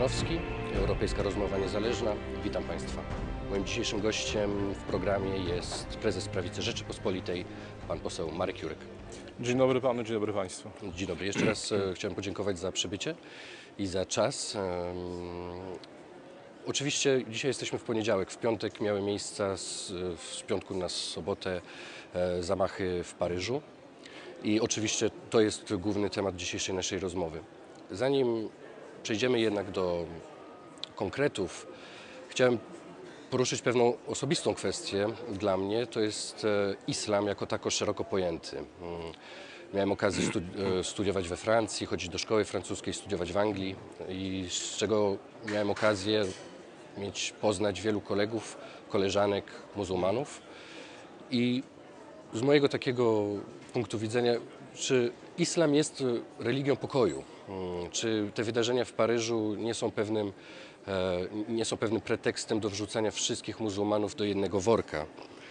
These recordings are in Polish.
Janowski, Europejska Rozmowa Niezależna. Witam Państwa. Moim dzisiejszym gościem w programie jest prezes Prawicy Rzeczypospolitej, pan poseł Marek Jurek. Dzień dobry panu, dzień dobry państwu. Dzień dobry. Jeszcze raz chciałem podziękować za przybycie i za czas. Oczywiście dzisiaj jesteśmy w poniedziałek. W piątek miały miejsce, z piątku na sobotę, zamachy w Paryżu. I oczywiście to jest główny temat dzisiejszej naszej rozmowy. Zanim przejdziemy jednak do konkretów, chciałem poruszyć pewną osobistą kwestię dla mnie. To jest islam jako tako szeroko pojęty. Miałem okazję studiować we Francji, chodzić do szkoły francuskiej, studiować w Anglii i z czego miałem okazję poznać wielu kolegów, koleżanek muzułmanów. I z mojego takiego punktu widzenia, czy islam jest religią pokoju? Czy te wydarzenia w Paryżu nie są pewnym pretekstem do wrzucania wszystkich muzułmanów do jednego worka?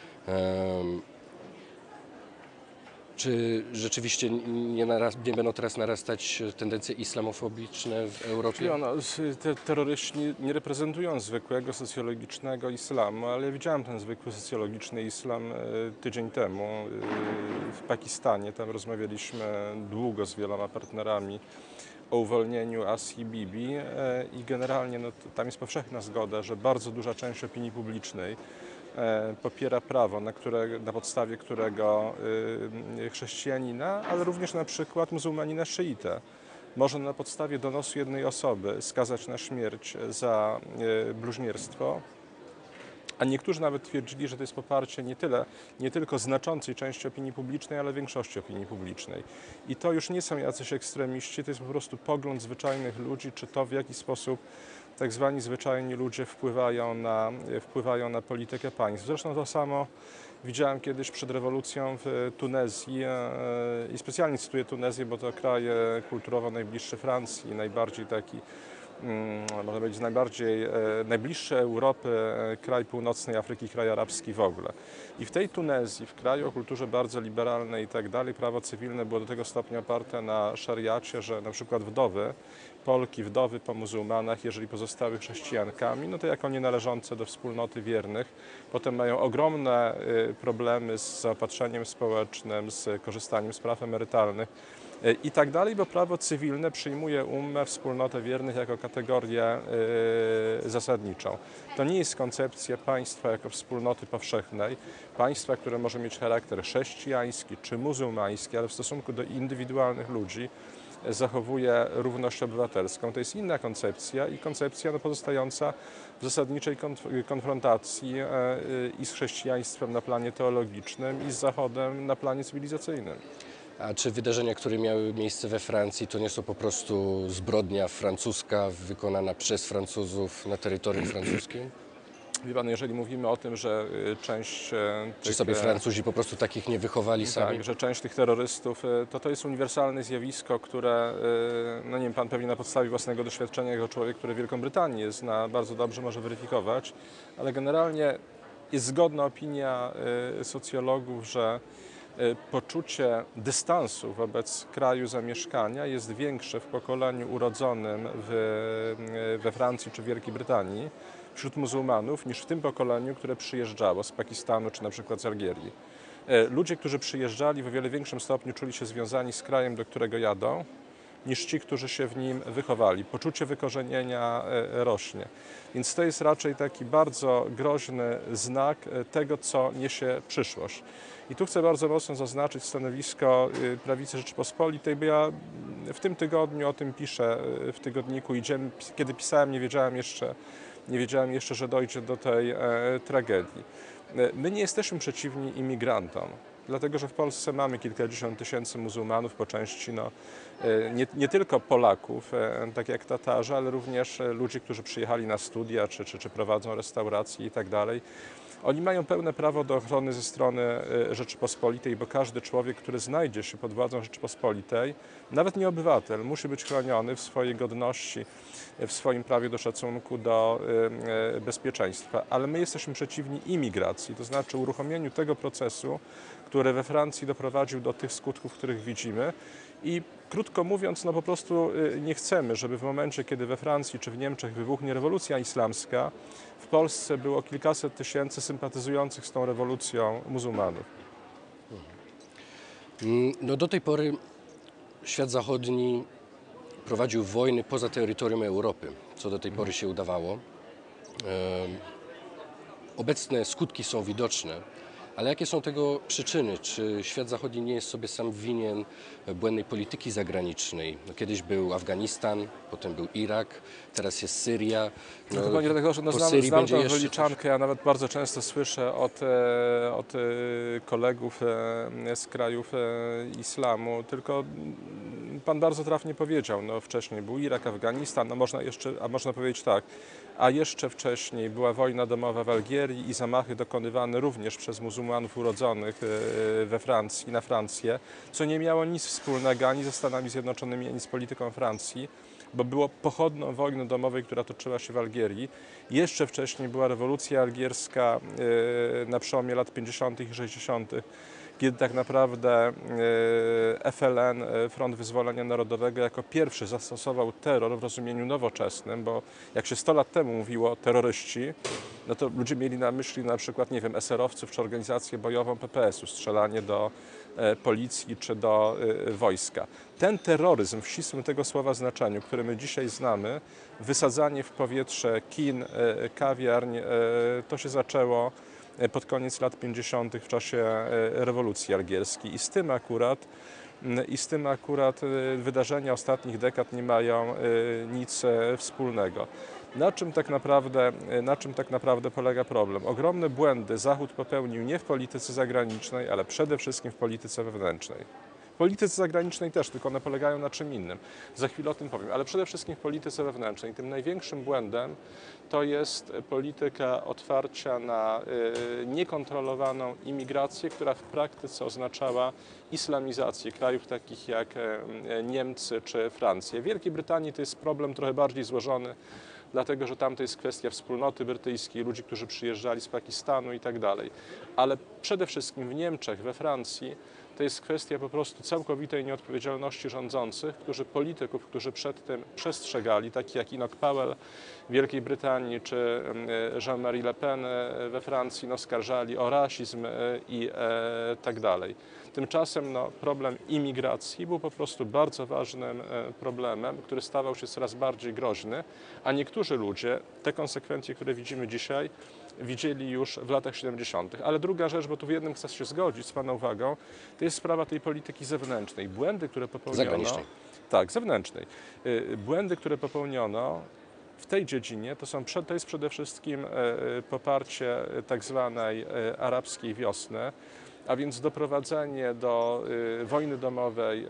Czy rzeczywiście nie będą teraz narastać tendencje islamofobiczne w Europie? Te terroryści nie reprezentują zwykłego socjologicznego islamu, ale ja widziałem ten zwykły socjologiczny islam tydzień temu w Pakistanie. Tam rozmawialiśmy długo z wieloma partnerami o uwolnieniu Asii Bibi i generalnie tam jest powszechna zgoda, że bardzo duża część opinii publicznej popiera prawo, na podstawie którego chrześcijanina, ale również na przykład muzułmanina szyitę może na podstawie donosu jednej osoby skazać na śmierć za bluźnierstwo. A niektórzy nawet twierdzili, że to jest poparcie nie tylko znaczącej części opinii publicznej, ale większości opinii publicznej. I to już nie są jacyś ekstremiści, to jest po prostu pogląd zwyczajnych ludzi, czy to w jaki sposób tak zwani zwyczajni ludzie wpływają na politykę państw. Zresztą to samo widziałem kiedyś przed rewolucją w Tunezji i specjalnie cytuję Tunezję, bo to kraj kulturowo najbliższy Francji, najbardziej taki, można powiedzieć, najbliższy Europy, kraj północnej Afryki, kraj arabski w ogóle. I w tej Tunezji, w kraju o kulturze bardzo liberalnej i tak dalej, prawo cywilne było do tego stopnia oparte na szariacie, że na przykład Polki wdowy po muzułmanach, jeżeli pozostały chrześcijankami, no to jako nienależące do wspólnoty wiernych, potem mają ogromne problemy z zaopatrzeniem społecznym, z korzystaniem z praw emerytalnych i tak dalej, bo prawo cywilne przyjmuje wspólnotę wiernych jako kategorię zasadniczą. To nie jest koncepcja państwa jako wspólnoty powszechnej, państwa, które może mieć charakter chrześcijański czy muzułmański, ale w stosunku do indywidualnych ludzi zachowuje równość obywatelską. To jest inna koncepcja i koncepcja pozostająca w zasadniczej konfrontacji i z chrześcijaństwem na planie teologicznym i z Zachodem na planie cywilizacyjnym. A czy wydarzenia, które miały miejsce we Francji, to nie są po prostu zbrodnia francuska wykonana przez Francuzów na terytorium francuskim? Wie pan, jeżeli mówimy o tym, że część Czy sobie Francuzi po prostu takich nie wychowali sami? Tak, że część tych terrorystów to jest uniwersalne zjawisko, które, no nie wiem, pan pewnie na podstawie własnego doświadczenia jako człowiek, który w Wielką Brytanię zna, bardzo dobrze może weryfikować, ale generalnie jest zgodna opinia socjologów, że poczucie dystansu wobec kraju zamieszkania jest większe w pokoleniu urodzonym we Francji czy Wielkiej Brytanii wśród muzułmanów niż w tym pokoleniu, które przyjeżdżało z Pakistanu czy na przykład z Algierii. Ludzie, którzy przyjeżdżali, w o wiele większym stopniu czuli się związani z krajem, do którego jadą, niż ci, którzy się w nim wychowali. Poczucie wykorzenienia rośnie. Więc to jest raczej taki bardzo groźny znak tego, co niesie przyszłość. I tu chcę bardzo mocno zaznaczyć stanowisko Prawicy Rzeczypospolitej, bo ja w tym tygodniu o tym piszę w tygodniku Idziemy. Kiedy pisałem, nie wiedziałem jeszcze, że dojdzie do tej tragedii. My nie jesteśmy przeciwni imigrantom, dlatego że w Polsce mamy kilkadziesiąt tysięcy muzułmanów, po części nie tylko Polaków, tak jak Tatarzy, ale również ludzi, którzy przyjechali na studia, czy prowadzą restauracje i tak dalej. Oni mają pełne prawo do ochrony ze strony Rzeczypospolitej, bo każdy człowiek, który znajdzie się pod władzą Rzeczypospolitej, nawet nie obywatel, musi być chroniony w swojej godności, w swoim prawie do szacunku, do bezpieczeństwa. Ale my jesteśmy przeciwni imigracji, to znaczy uruchomieniu tego procesu, który we Francji doprowadził do tych skutków, których widzimy I krótko mówiąc, no po prostu nie chcemy, żeby w momencie, kiedy we Francji czy w Niemczech wybuchnie rewolucja islamska, w Polsce było kilkaset tysięcy sympatyzujących z tą rewolucją muzułmanów. No do tej pory świat zachodni prowadził wojny poza terytorium Europy, co do tej pory się udawało. Obecne skutki są widoczne, ale jakie są tego przyczyny? Czy świat zachodni nie jest sobie sam winien błędnej polityki zagranicznej? No, kiedyś był Afganistan, potem był Irak, teraz jest Syria. No, Panie redaktorze, no po znam Syrii będzie tą jeszcze wyliczankę, ja nawet bardzo często słyszę od kolegów z krajów islamu, tylko Pan bardzo trafnie powiedział, no wcześniej był Irak, Afganistan, no można powiedzieć tak, a jeszcze wcześniej była wojna domowa w Algierii i zamachy dokonywane również przez muzułmanów urodzonych we Francji, na Francję, co nie miało nic wspólnego ani ze Stanami Zjednoczonymi, ani z polityką Francji, bo było pochodną wojny domowej, która toczyła się w Algierii. Jeszcze wcześniej była rewolucja algierska na przełomie lat 50. i 60., kiedy tak naprawdę FLN, Front Wyzwolenia Narodowego, jako pierwszy zastosował terror w rozumieniu nowoczesnym, bo jak się 100 lat temu mówiło terroryści, no to ludzie mieli na myśli na przykład, nie wiem, eserowców czy organizację bojową PPS-u, strzelanie do policji czy do wojska. Ten terroryzm w ścisłym tego słowa znaczeniu, który my dzisiaj znamy, wysadzanie w powietrze kin, kawiarń, to się zaczęło pod koniec lat 50. w czasie rewolucji algierskiej i z tym akurat wydarzenia ostatnich dekad nie mają nic wspólnego. Na czym tak naprawdę polega problem? Ogromne błędy Zachód popełnił nie w polityce zagranicznej, ale przede wszystkim w polityce wewnętrznej. W polityce zagranicznej też, tylko one polegają na czym innym. Za chwilę o tym powiem, ale przede wszystkim w polityce wewnętrznej. Tym największym błędem to jest polityka otwarcia na niekontrolowaną imigrację, która w praktyce oznaczała islamizację krajów takich jak Niemcy czy Francja. W Wielkiej Brytanii to jest problem trochę bardziej złożony, dlatego że tam to jest kwestia wspólnoty brytyjskiej, ludzi, którzy przyjeżdżali z Pakistanu i tak dalej. Ale przede wszystkim w Niemczech, we Francji to jest kwestia po prostu całkowitej nieodpowiedzialności rządzących, polityków, którzy przed tym przestrzegali, takich jak Enoch Powell w Wielkiej Brytanii czy Jean-Marie Le Pen we Francji, no, oskarżali o rasizm i tak dalej. Tymczasem problem imigracji był po prostu bardzo ważnym problemem, który stawał się coraz bardziej groźny, a niektórzy ludzie te konsekwencje, które widzimy dzisiaj, widzieli już w latach 70. Ale druga rzecz, bo tu w jednym chcę się zgodzić z Pana uwagą, to jest sprawa tej polityki zewnętrznej. Błędy, które popełniono... Zagranicznej. Tak, zewnętrznej. Błędy, które popełniono w tej dziedzinie, to jest przede wszystkim poparcie tak zwanej arabskiej wiosny, a więc doprowadzenie do wojny domowej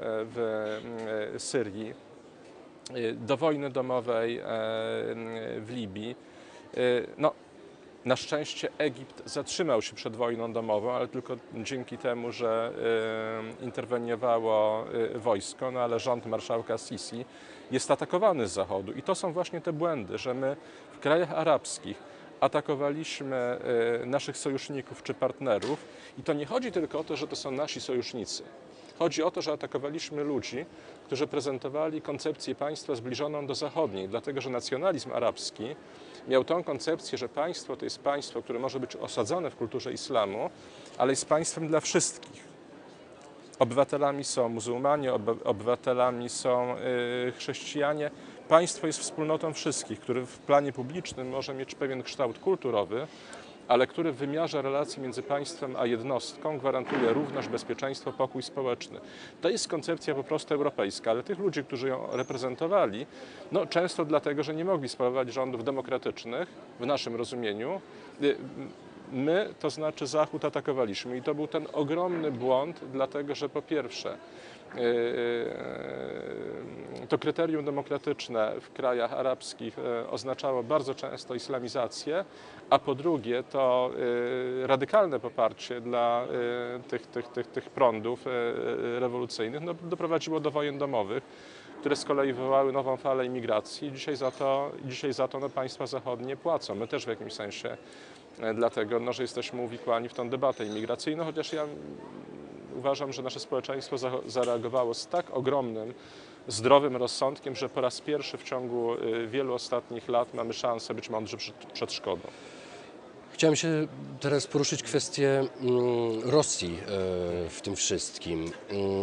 w Syrii, do wojny domowej w Libii. No, na szczęście Egipt zatrzymał się przed wojną domową, ale tylko dzięki temu, że interweniowało wojsko, no ale rząd marszałka Sisi jest atakowany z zachodu. I to są właśnie te błędy, że my w krajach arabskich atakowaliśmy naszych sojuszników czy partnerów i to nie chodzi tylko o to, że to są nasi sojusznicy. Chodzi o to, że atakowaliśmy ludzi, którzy prezentowali koncepcję państwa zbliżoną do zachodniej, dlatego że nacjonalizm arabski miał tą koncepcję, że państwo to jest państwo, które może być osadzone w kulturze islamu, ale jest państwem dla wszystkich. Obywatelami są muzułmanie, obywatelami są chrześcijanie. Państwo jest wspólnotą wszystkich, który w planie publicznym może mieć pewien kształt kulturowy, ale który w wymiarze relacji między państwem a jednostką gwarantuje równość, bezpieczeństwo, pokój społeczny. To jest koncepcja po prostu europejska, ale tych ludzi, którzy ją reprezentowali, no często dlatego, że nie mogli sprawować rządów demokratycznych, w naszym rozumieniu, my, to znaczy Zachód, atakowaliśmy. I to był ten ogromny błąd, dlatego że po pierwsze to kryterium demokratyczne w krajach arabskich oznaczało bardzo często islamizację, a po drugie to radykalne poparcie dla tych prądów rewolucyjnych doprowadziło do wojen domowych, które z kolei wywołały nową falę imigracji. Dzisiaj za to no, państwa zachodnie płacą. My też w jakimś sensie, dlatego no, że jesteśmy uwikłani w tę debatę imigracyjną, chociaż ja uważam, że nasze społeczeństwo zareagowało z tak ogromnym, zdrowym rozsądkiem, że po raz pierwszy w ciągu wielu ostatnich lat mamy szansę być mądrzy przed szkodą. Chciałem się teraz poruszyć kwestię Rosji w tym wszystkim.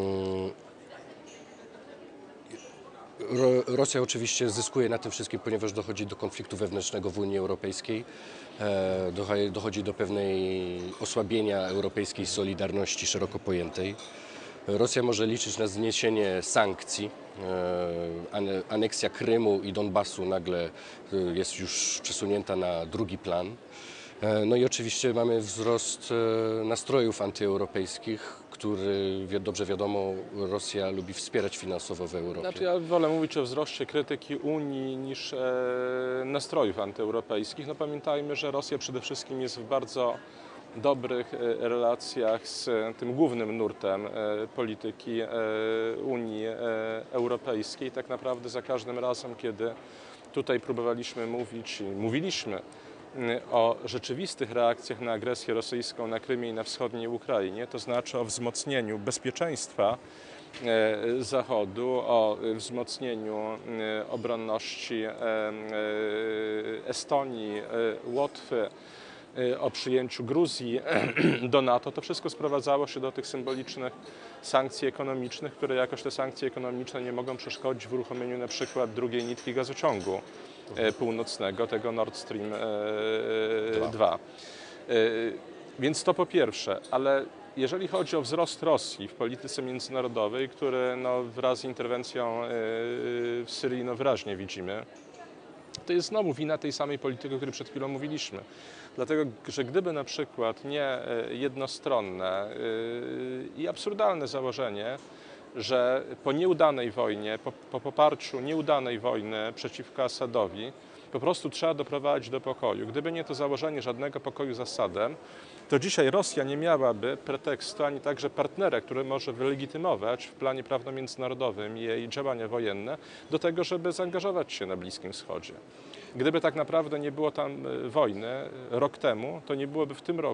Rosja oczywiście zyskuje na tym wszystkim, ponieważ dochodzi do konfliktu wewnętrznego w Unii Europejskiej, dochodzi do pewnej osłabienia europejskiej solidarności szeroko pojętej. Rosja może liczyć na zniesienie sankcji. Aneksja Krymu i Donbasu nagle jest już przesunięta na drugi plan. No i oczywiście mamy wzrost nastrojów antyeuropejskich, który dobrze wiadomo, Rosja lubi wspierać finansowo w Europie. Znaczy, ja wolę mówić o wzroście krytyki Unii niż nastrojów antyeuropejskich. No pamiętajmy, że Rosja przede wszystkim jest w bardzo dobrych relacjach z tym głównym nurtem polityki Unii Europejskiej. Tak naprawdę za każdym razem, kiedy tutaj próbowaliśmy mówić i mówiliśmy o rzeczywistych reakcjach na agresję rosyjską na Krymie i na wschodniej Ukrainie, to znaczy o wzmocnieniu bezpieczeństwa Zachodu, o wzmocnieniu obronności Estonii, Łotwy, o przyjęciu Gruzji do NATO, to wszystko sprowadzało się do tych symbolicznych sankcji ekonomicznych, które jakoś te sankcje ekonomiczne nie mogą przeszkodzić w uruchomieniu na przykład drugiej nitki gazociągu północnego, tego Nord Stream 2. Więc to po pierwsze, ale jeżeli chodzi o wzrost Rosji w polityce międzynarodowej, który no, wraz z interwencją w Syrii no, wyraźnie widzimy, to jest znowu wina tej samej polityki, o której przed chwilą mówiliśmy. Dlatego, że gdyby na przykład nie jednostronne i absurdalne założenie, że po nieudanej wojnie, po poparciu nieudanej wojny przeciwko Asadowi, po prostu trzeba doprowadzić do pokoju. Gdyby nie to założenie żadnego pokoju z Asadem, to dzisiaj Rosja nie miałaby pretekstu, ani także partnera, który może wylegitymować w planie prawno-międzynarodowym jej działania wojenne, do tego, żeby zaangażować się na Bliskim Wschodzie. Gdyby tak naprawdę nie było tam wojny rok temu, to nie byłoby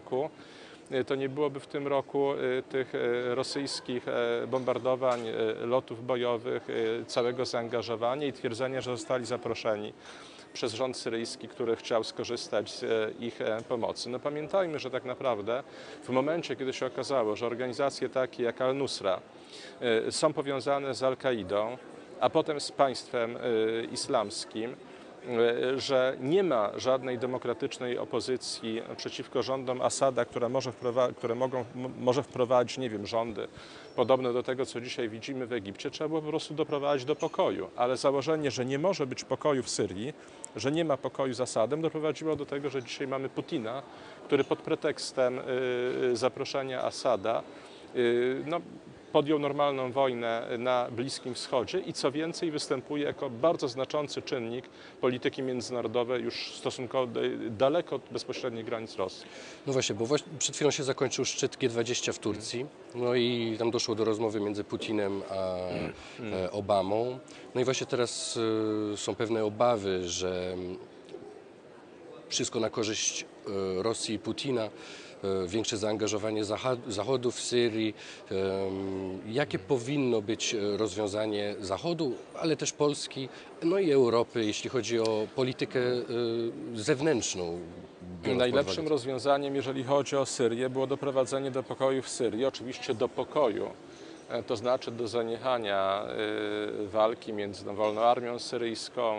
w tym roku tych rosyjskich bombardowań, lotów bojowych, całego zaangażowania i twierdzenia, że zostali zaproszeni przez rząd syryjski, który chciał skorzystać z ich pomocy. No pamiętajmy, że tak naprawdę w momencie, kiedy się okazało, że organizacje takie jak Al-Nusra są powiązane z Al-Kaidą, a potem z państwem islamskim, że nie ma żadnej demokratycznej opozycji przeciwko rządom Asada, może wprowadzić, nie wiem, rządy podobne do tego, co dzisiaj widzimy w Egipcie, trzeba było po prostu doprowadzić do pokoju. Ale założenie, że nie może być pokoju w Syrii, że nie ma pokoju z Asadem, doprowadziło do tego, że dzisiaj mamy Putina, który pod pretekstem zaproszenia Asada no, podjął normalną wojnę na Bliskim Wschodzie i co więcej występuje jako bardzo znaczący czynnik polityki międzynarodowej już stosunkowo daleko od bezpośrednich granic Rosji. No właśnie, bo przed chwilą się zakończył szczyt G20 w Turcji, no i tam doszło do rozmowy między Putinem a Obamą. No i właśnie teraz są pewne obawy, że wszystko na korzyść Rosji i Putina, większe zaangażowanie Zachodu w Syrii. Jakie powinno być rozwiązanie Zachodu, ale też Polski, no i Europy, jeśli chodzi o politykę zewnętrzną? Najlepszym rozwiązaniem, jeżeli chodzi o Syrię, było doprowadzenie do pokoju w Syrii, oczywiście do pokoju, to znaczy do zaniechania walki między Wolną Armią Syryjską,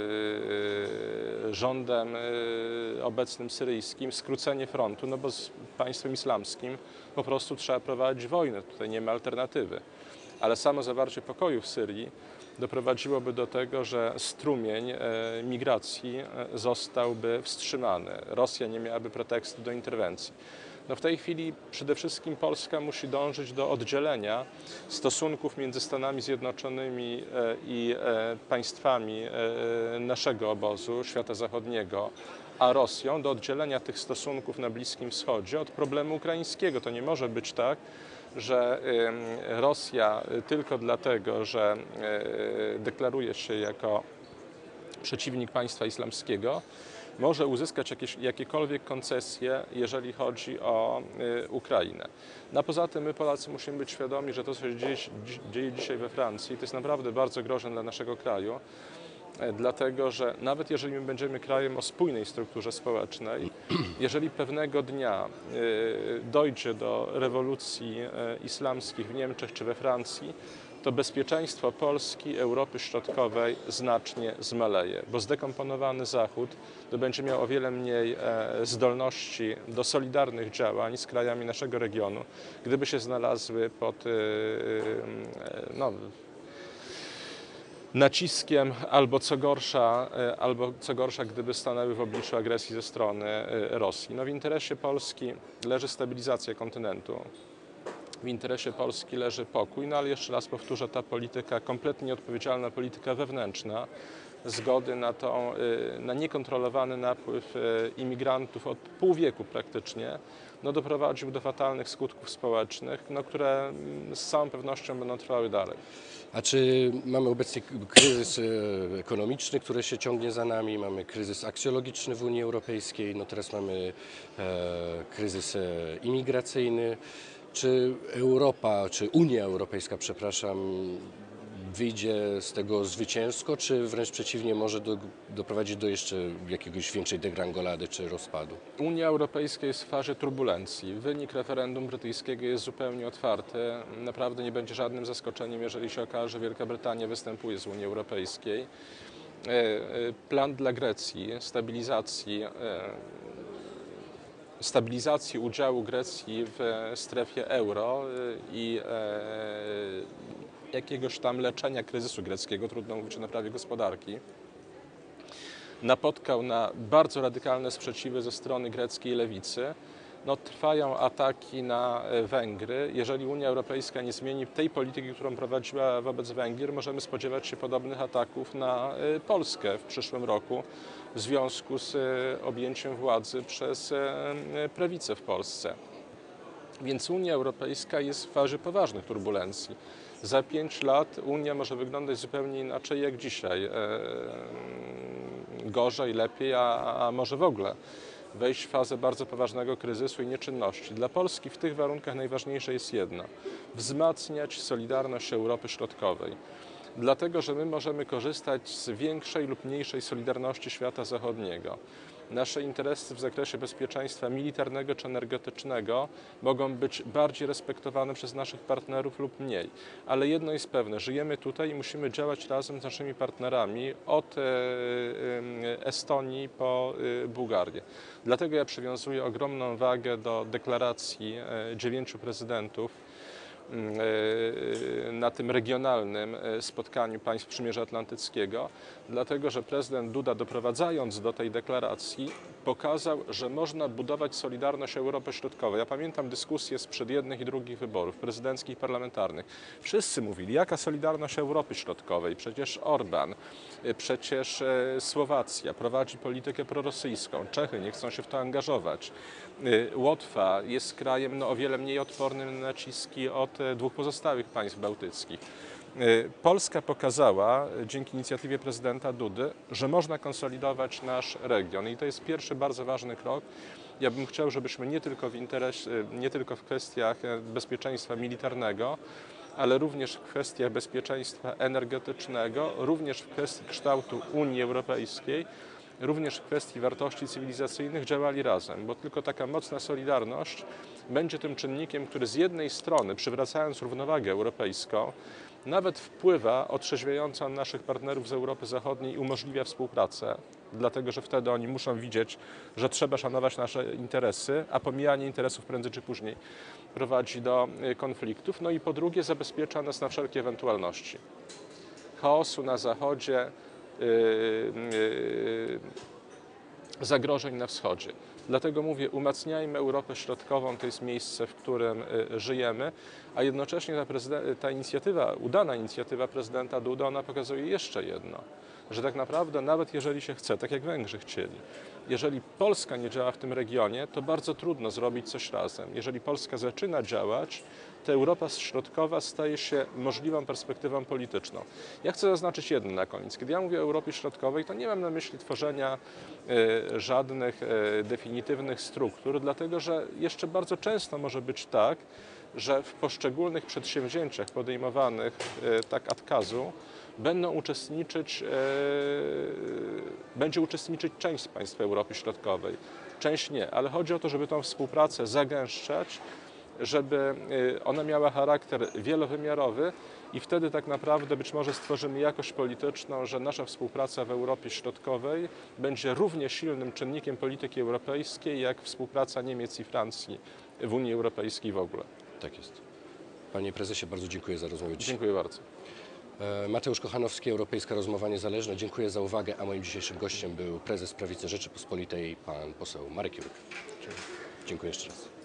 rządem obecnym syryjskim, skrócenie frontu, no bo z państwem islamskim po prostu trzeba prowadzić wojnę, tutaj nie ma alternatywy. Ale samo zawarcie pokoju w Syrii doprowadziłoby do tego, że strumień migracji zostałby wstrzymany. Rosja nie miałaby pretekstu do interwencji. No w tej chwili przede wszystkim Polska musi dążyć do oddzielenia stosunków między Stanami Zjednoczonymi i państwami naszego obozu, świata zachodniego, a Rosją, do oddzielenia tych stosunków na Bliskim Wschodzie od problemu ukraińskiego. To nie może być tak, że Rosja tylko dlatego, że deklaruje się jako przeciwnik państwa islamskiego, może uzyskać jakiekolwiek koncesje, jeżeli chodzi o Ukrainę. No a poza tym my Polacy musimy być świadomi, że to, co się dzieje dzisiaj we Francji, to jest naprawdę bardzo groźne dla naszego kraju, dlatego że nawet jeżeli my będziemy krajem o spójnej strukturze społecznej, jeżeli pewnego dnia dojdzie do rewolucji islamskich w Niemczech czy we Francji, to bezpieczeństwo Polski, Europy Środkowej znacznie zmaleje, bo zdekomponowany Zachód to będzie miał o wiele mniej zdolności do solidarnych działań z krajami naszego regionu, gdyby się znalazły pod naciskiem albo co gorsza, gdyby stanęły w obliczu agresji ze strony Rosji. No, w interesie Polski leży stabilizacja kontynentu. W interesie Polski leży pokój, no ale jeszcze raz powtórzę, ta polityka, kompletnie nieodpowiedzialna polityka wewnętrzna, zgody na niekontrolowany napływ imigrantów od pół wieku praktycznie, no doprowadził do fatalnych skutków społecznych, no, które z całą pewnością będą trwały dalej. A czy mamy obecnie kryzys ekonomiczny, który się ciągnie za nami, mamy kryzys aksjologiczny w Unii Europejskiej, no teraz mamy kryzys imigracyjny. Czy Europa, czy Unia Europejska, przepraszam, wyjdzie z tego zwycięsko, czy wręcz przeciwnie, może doprowadzić do jeszcze jakiegoś większej degrangolady czy rozpadu? Unia Europejska jest w fazie turbulencji. Wynik referendum brytyjskiego jest zupełnie otwarty. Naprawdę nie będzie żadnym zaskoczeniem, jeżeli się okaże, że Wielka Brytania występuje z Unii Europejskiej. Plan dla Grecji, stabilizacji udziału Grecji w strefie euro i jakiegoś tam leczenia kryzysu greckiego, trudno mówić o naprawie gospodarki, napotkał na bardzo radykalne sprzeciwy ze strony greckiej lewicy. No, trwają ataki na Węgry. Jeżeli Unia Europejska nie zmieni tej polityki, którą prowadziła wobec Węgier, możemy spodziewać się podobnych ataków na Polskę w przyszłym roku w związku z objęciem władzy przez prawicę w Polsce. Więc Unia Europejska jest w fazie poważnych turbulencji. Za 5 lat Unia może wyglądać zupełnie inaczej jak dzisiaj. Gorzej, lepiej, a może w ogóle wejść w fazę bardzo poważnego kryzysu i nieczynności. Dla Polski w tych warunkach najważniejsze jest jedno: wzmacniać solidarność Europy Środkowej. Dlatego, że my możemy korzystać z większej lub mniejszej solidarności świata zachodniego. Nasze interesy w zakresie bezpieczeństwa militarnego czy energetycznego mogą być bardziej respektowane przez naszych partnerów lub mniej. Ale jedno jest pewne, żyjemy tutaj i musimy działać razem z naszymi partnerami od Estonii po Bułgarię. Dlatego ja przywiązuję ogromną wagę do deklaracji 9 prezydentów na tym regionalnym spotkaniu państw Przymierza Atlantyckiego, dlatego że prezydent Duda, doprowadzając do tej deklaracji, pokazał, że można budować solidarność Europy Środkowej. Ja pamiętam dyskusje sprzed jednych i drugich wyborów prezydenckich i parlamentarnych. Wszyscy mówili, jaka solidarność Europy Środkowej? Przecież Orban, przecież Słowacja prowadzi politykę prorosyjską, Czechy nie chcą się w to angażować. Łotwa jest krajem o wiele mniej odpornym na naciski od 2 pozostałych państw bałtyckich. Polska pokazała dzięki inicjatywie prezydenta Dudy, że można konsolidować nasz region i to jest pierwszy bardzo ważny krok. Ja bym chciał, żebyśmy nie tylko w kwestiach bezpieczeństwa militarnego, ale również w kwestiach bezpieczeństwa energetycznego, również w kwestii kształtu Unii Europejskiej, również w kwestii wartości cywilizacyjnych działali razem, bo tylko taka mocna solidarność będzie tym czynnikiem, który z jednej strony, przywracając równowagę europejską, nawet wpływa otrzeźwiająco na naszych partnerów z Europy Zachodniej i umożliwia współpracę, dlatego że wtedy oni muszą widzieć, że trzeba szanować nasze interesy, a pomijanie interesów prędzej czy później prowadzi do konfliktów. No i po drugie, zabezpiecza nas na wszelkie ewentualności chaosu na Zachodzie, zagrożeń na wschodzie. Dlatego mówię, umacniajmy Europę Środkową, to jest miejsce, w którym żyjemy, a jednocześnie ta inicjatywa, udana inicjatywa prezydenta Dudy, ona pokazuje jeszcze jedno, że tak naprawdę nawet jeżeli się chce, tak jak Węgrzy chcieli, jeżeli Polska nie działa w tym regionie, to bardzo trudno zrobić coś razem. Jeżeli Polska zaczyna działać, ta Europa Środkowa staje się możliwą perspektywą polityczną. Ja chcę zaznaczyć jedno na koniec. Kiedy ja mówię o Europie Środkowej, to nie mam na myśli tworzenia żadnych definitywnych struktur, dlatego że jeszcze bardzo często może być tak, że w poszczególnych przedsięwzięciach podejmowanych tak ad casu będzie uczestniczyć część z państw Europy Środkowej, część nie, ale chodzi o to, żeby tą współpracę zagęszczać, żeby ona miała charakter wielowymiarowy i wtedy tak naprawdę być może stworzymy jakość polityczną, że nasza współpraca w Europie Środkowej będzie równie silnym czynnikiem polityki europejskiej, jak współpraca Niemiec i Francji w Unii Europejskiej w ogóle. Tak jest. Panie prezesie, bardzo dziękuję za rozmowę dzisiaj. Dziękuję bardzo. Mateusz Kochanowski, Europejska Rozmowa Niezależna. Dziękuję za uwagę, a moim dzisiejszym gościem był prezes Prawicy Rzeczypospolitej, pan poseł Marek Jurek. Dziękuję jeszcze raz.